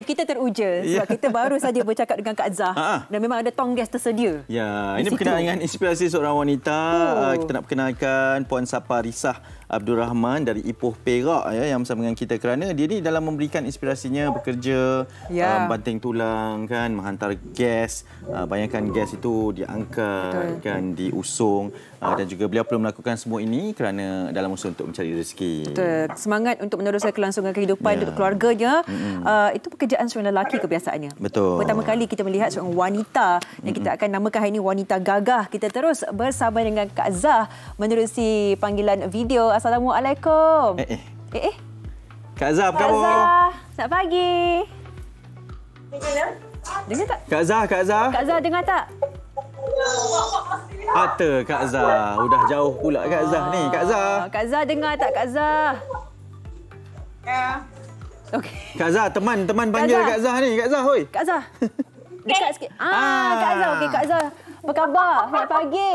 kita teruja sebab kita baru saja bercakap dengan Kak Zah dan memang ada tong gas tersedia. Ya, ini berkenaan dengan inspirasi seorang wanita. Kita nak perkenalkan Puan Saparisah Abdul Rahman dari Ipoh Perak ya, yang bersama dengan kita kerana dia ni dalam memberikan inspirasinya bekerja, banting tulang kan, menghantar gas. Bayangkan gas itu diangkat kan, diusung dan juga beliau perlu melakukan semua ini kerana dalam usaha untuk mencari rezeki. Betul. Semangat untuk meneruskan kelangsungan kehidupan untuk keluarganya. Itu pekerjaan seorang lelaki kebiasaannya. Betul. Pertama kali kita melihat seorang wanita yang kita akan namakan hari ini wanita gagah. Kita terus bersama dengan Kak Zah menerusi panggilan video. Assalamualaikum. Kak Zah, apa khabar? Kak Zah, selamat pagi. Dengar tak? Kak Zah. Kak Zah dengar tak? Ada Kak Zah. Udah jauh pula Kak Zah ni. Kak Zah. Kak Zah dengar tak Kak Zah? Ya. Okey. Kak Zah, teman panggil Kak Zah ni. Kak Zah, hoi. Kak Zah. Dekat sikit. Kak Zah. Okey, Kak Zah. Apa khabar? Selamat pagi.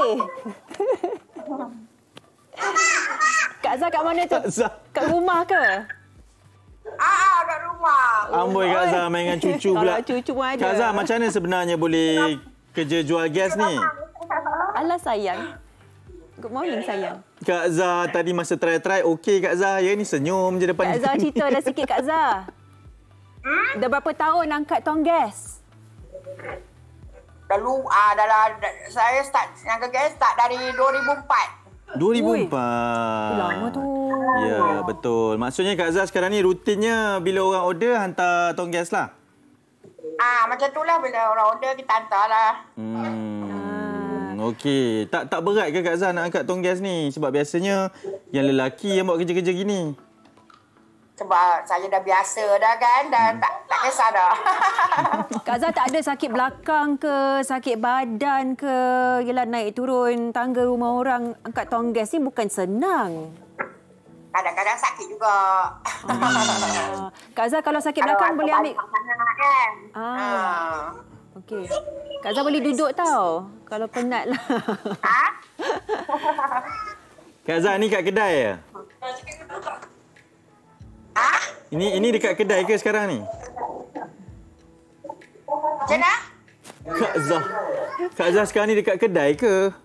Kak Zah kat mana tu? Kak Zah. Kat rumah ke? Kat rumah. Amboi Kak Zah main dengan cucu pula. Cucu pun ada. Kak Zah, macam mana sebenarnya boleh kerja jual gas ni? Alah sayang. Good morning sayang. Kak Zah tadi masa try okey Kak Zah. Ya ni senyum je depan. Kak Zah cerita dah sikit Kak Zah. Dah berapa tahun angkat tong gas? Saya start yang gas start dari 2004. 2004. Lama tu. Ya, betul. Maksudnya Kak Zah sekarang ni rutinnya bila orang order hantar tong gas lah? Macam itulah bila orang order kita hantar lah. Okey. Tak berat ke Kak Zah nak angkat tong gas ni? Sebab biasanya yang lelaki yang buat kerja-kerja gini. Sebab saya dah biasa dah kan. Dah tak kisah dah. Kak Zah tak ada sakit belakang ke, sakit badan ke? Yelah naik turun tangga rumah orang angkat tong gas ni bukan senang. Kadang-kadang sakit juga. Kak Zah kalau sakit belakang boleh ambil. Kan? Okey. Kak Zah boleh duduk tau. Kalau penat lah. Kak Zah ni kat kedai ya? Ini dekat kedai ke sekarang ni? Macam mana? Kak Zah sekarang ni dekat kedai ke?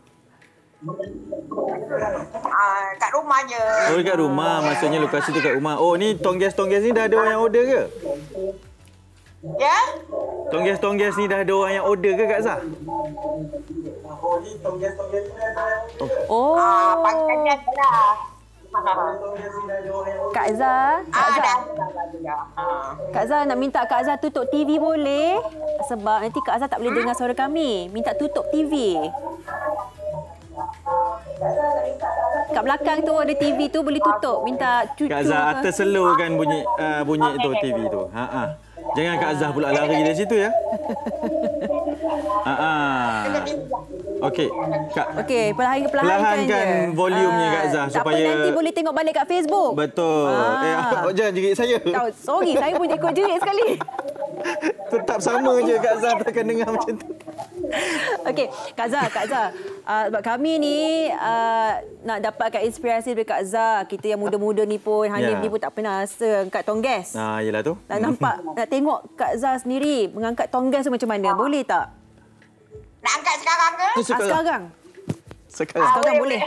Kat rumah je. Oh, dekat rumah. Maksudnya lokasi tu kat rumah. Oh, ni tong gas ni dah ada orang yang order ke? Ya? Tong gas ni dah ada orang yang order ke Kak Zah? Panggilan je lah. Kak Zah. Kak Zah nak minta Kak Zah tutup TV boleh? Sebab nanti Kak Zah tak boleh dengar suara kami. Minta tutup TV. Kat belakang tu ada TV tu boleh tutup. Minta cucu. Kak Zah terselur kan bunyi tu TV tu. Jangan Kak Zah pula lari dari situ ya. Okey. Okey, perlahankan volumenya Kak Zah supaya tak apa, nanti boleh tengok balik kat Facebook. Betul. Jangan jerit saya. Sorry, saya pun ikut jerit sekali. Tetap sama je Kak Zah takkan dengar macam tu. Okey, Kak Zah. Sebab kami ni nak dapatkan inspirasi dari Kak Zah. Kita yang muda-muda ni pun, Hanif ni pun tak pernah rasa angkat tong gas. Yelah tu. Nak nampak, nak tengok Kak Zah sendiri mengangkat tong gas tu macam mana. Boleh tak? Nak angkat sekarang ke? Sekarang boleh.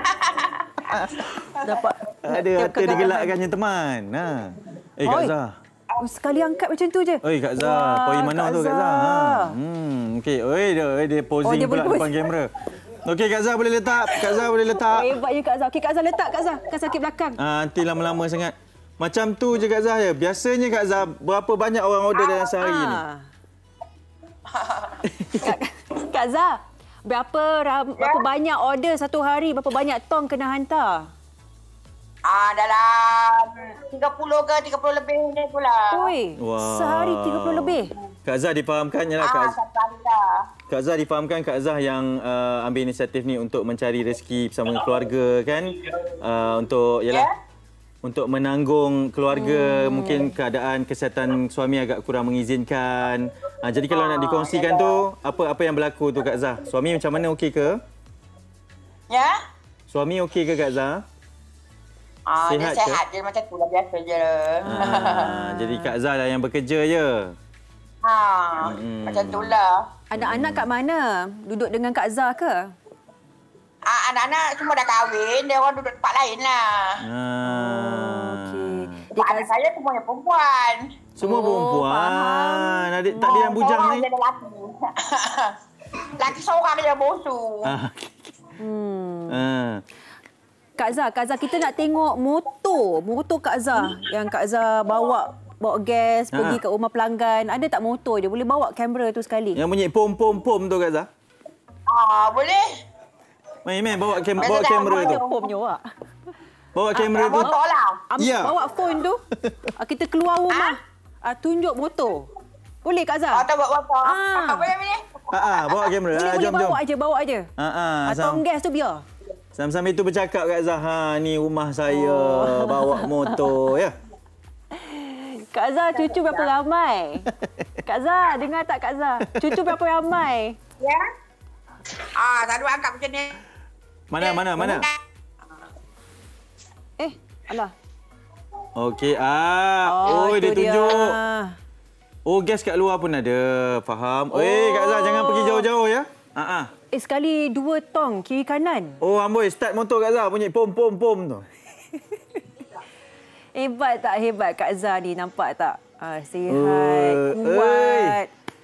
Dapat. Ada hati digelakkannya teman. Kak Zah. Sekali angkat macam tu je. Oi Kak Zah, poin mana tu Kak Zah? Okey, dia posing pula depan kamera. Okey Kak Zah boleh letak. Hebatnya Kak Zah. Okey Kak Zah letak Kak Zah. Kan sakit belakang. Nanti lama-lama sangat. Macam tu je Kak Zah ya. Biasanya Kak Zah berapa banyak orang order dalam sehari ni? Kak Zah, berapa banyak order satu hari? Berapa banyak tong kena hantar? Dalam 30 ke 30 lebih ni pula. Oi, sehari 30 lebih. Kak Zah difahamkan je lah. Kak Zah difahamkan Kak Zah yang ambil inisiatif ni untuk mencari rezeki bersama keluarga kan. Untuk menanggung keluarga, mungkin keadaan kesihatan suami agak kurang mengizinkan. Jadi kalau nak dikongsikan tu, apa yang berlaku tu Kak Zah? Suami macam mana, okey ke? Ya? Suami okey ke Kak Zah? Dia sihat je macam tu lah, biasa je. Jadi Kak Zah lah yang bekerja je. Macam tu lah. Anak-anak kat mana? Duduk dengan Kak Zah ke? Anak-anak semua dah kahwin, dia orang duduk tempat lain lah. Okey. Sebab anak saya semuanya perempuan. Semua perempuan. Adik tak ada yang bujang ni? Dia ada laki. Laki seorang je bosu. Kak Zah, kita nak tengok motor Kak Zah yang Kak Zah bawa gas pergi ke rumah pelanggan. Ada tak motor je? Boleh bawa kamera tu sekali. Yang bunyi pom tu Kak Zah? Boleh. Main bawa kamera tu. Pomnya awak. Bawa kamera tu. Motor lah. Ya. Bawa phone tu. Kita keluar rumah. Tunjuk motor. Boleh Kak Zah? Tak bawa motor. Boleh. Bawa kamera. Boleh bawa aje. Tong gas tu biar. Sambil tu bercakap Kak Zah, ni rumah saya, bawa motor ya. Kak Zah, cucu berapa ramai? Kak Zah, dengar tak Kak Zah? Cucu berapa ramai? Ya. Selalu angkat macam ni. Mana? Alah. Okey. Dia itu tunjuk. dia. Gas kat luar pun ada. Faham. Kak Zah, jangan pergi jauh-jauh ya. Sekali 2 tong kiri kanan. Amboi, start motor Kak Zah, bunyi pom tu. Hebat Kak Zah ni, nampak tak? Sihat, kuat.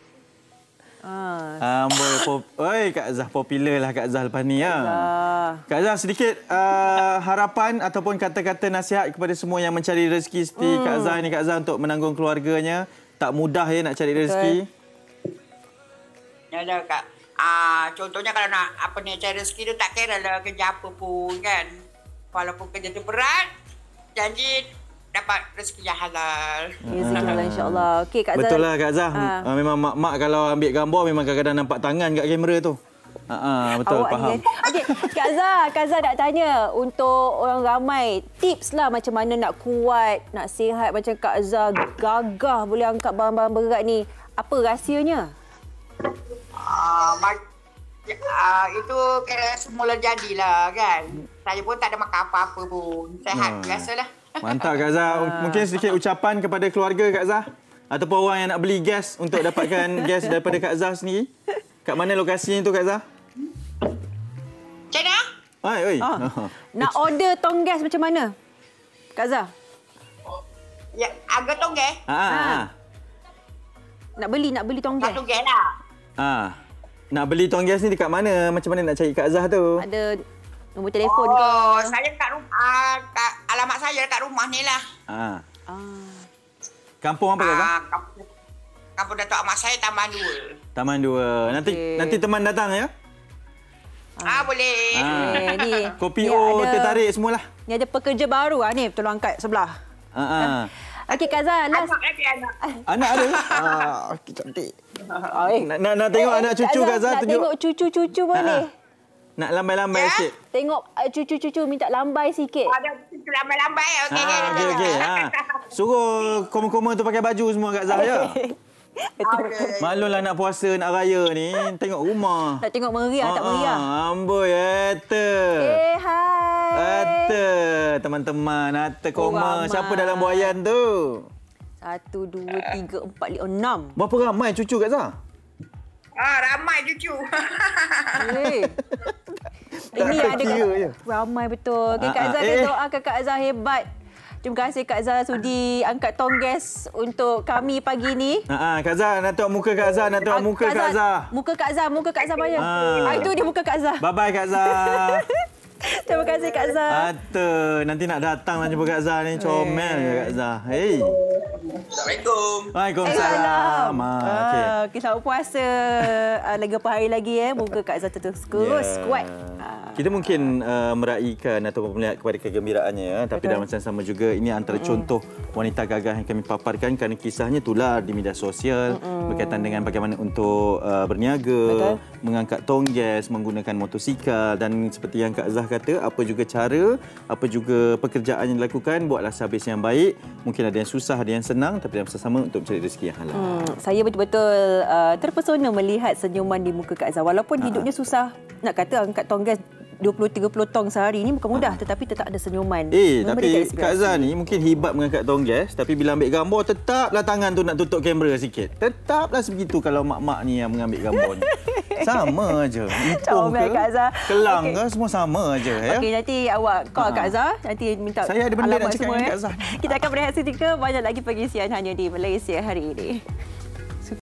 Amboi, Kak Zah popular lah Kak Zah lepas ni ya. Kak Zah, sedikit harapan ataupun kata-kata nasihat kepada semua yang mencari rezeki seperti Kak Zah ni, Kak Zah, untuk menanggung keluarganya. Tak mudah ya nak cari rezeki. Ya dah Kak. Contohnya kalau nak cari rezeki tu tak kira lah kerja apa pun kan. Walaupun kerja tu berat, janji dapat rezeki yang halal. Rezeki insya-Allah. Okey Kak Zah. Betul lah Kak Zah. Memang mak kalau ambil gambar memang kadang-kadang nampak tangan kat kamera tu. Betul, awak faham. Okey, Kak Zah nak tanya untuk orang ramai, tips lah macam mana nak kuat, nak sihat macam Kak Zah, gagah boleh angkat barang-barang berat ni. Apa rahsianya? Itu kira semula jadilah kan. Saya pun tak ada makan apa-apa pun. Sehat biasalah. Mantap Kak Zah. Mungkin sedikit ucapan kepada keluarga Kak Zah ataupun orang yang nak beli gas untuk dapatkan gas daripada Kak Zah sendiri. Kat mana lokasinya tu Kak Zah? Macam mana? Nak order tong gas macam mana? Kak Zah? Ya, harga tong gas? Nak beli tong gas? Tong gas lah. Nak beli tong gas ni dekat mana? Macam mana nak cari Kak Zah tu? Ada nombor telefon ke? Saya kat rumah. Alamat saya kat rumah ni lah. Kampung apa Kak Zah? Kampung Datuk Ahmad saya Taman 2. Taman 2. Nanti teman datang ya? Boleh. Ni. Kopi tertarik semualah. Ni ada pekerja baru ni, tolong angkat sebelah. Okey Kak Zah, last. Anak ada? Cantik. Nak tengok anak cucu Kak Zah, tunjuk. Nak tengok cucu-cucu boleh? Nak lambai-lambai sikit. Tengok cucu-cucu minta lambai sikit. Ada cucu lambai-lambai. Okey. Suruh koma-koma tu pakai baju semua Kak Zah ya. Betul. Maklumlah nak puasa, nak raya ni. Tengok rumah. Nak tengok meriah tak meriah? Amboi, Hai. Teman-teman, koma. Siapa dalam buayan tu? 1, 2, 3, 4, 5, 6. Berapa ramai cucu Kak Zah? Ramai cucu. Ini ada ramai betul. Okay, Kak Zah, kita doakan Kak Zah hebat. Terima kasih Kak Zah sudi angkat tong gas untuk kami pagi ni. Kak Zah, nak tengok muka Kak Zah, muka Kak Zah. Muka Kak Zah banyak. Itu dia muka Kak Zah. Bye-bye Kak Zah. Terima kasih Kak Zah. Nanti nak datang lah jumpa Kak Zah ni. Comel je Kak Zah. Hey. Assalamualaikum. Waalaikumsalam. Okay, selamat puasa. Lagi berapa hari lagi moga Kak Zah terus kuat. Kita mungkin meraihkan ataupun melihat kepada kegembiraannya tapi dalam masa sama juga ini antara contoh wanita gagah yang kami paparkan kerana kisahnya tular di media sosial berkaitan dengan bagaimana untuk berniaga, mengangkat tong gas, menggunakan motosikal dan seperti yang Kak Zah kata, apa juga cara, apa juga pekerjaan yang dilakukan, buatlah sehabis yang baik. Mungkin ada yang susah, ada yang senang tapi dalam masa sama untuk mencari rezeki yang halal. Saya betul-betul terpesona melihat senyuman di muka Kak Zah walaupun hidupnya susah. Nak kata angkat tong gas 20-30 tong sehari ni bukan mudah, tetapi tetap ada senyuman. Tapi Kak Zah ni mungkin hebat mengangkat tonggas, tapi bila ambil gambar tetaplah tangan tu nak tutup kamera sikit. Tetaplah sebegitu kalau mak-mak ni yang mengambil gambar ni. Sama aja. Ipoh ke, Kelang ke, semua sama aja. Ya? Okey, nanti awak call Kak Zah. Nanti minta saya ada benda nak alamat cakap semua. dengan Kak Zah. Kita akan berehat seketika. Banyak lagi pengisian hanya di Malaysia hari ini.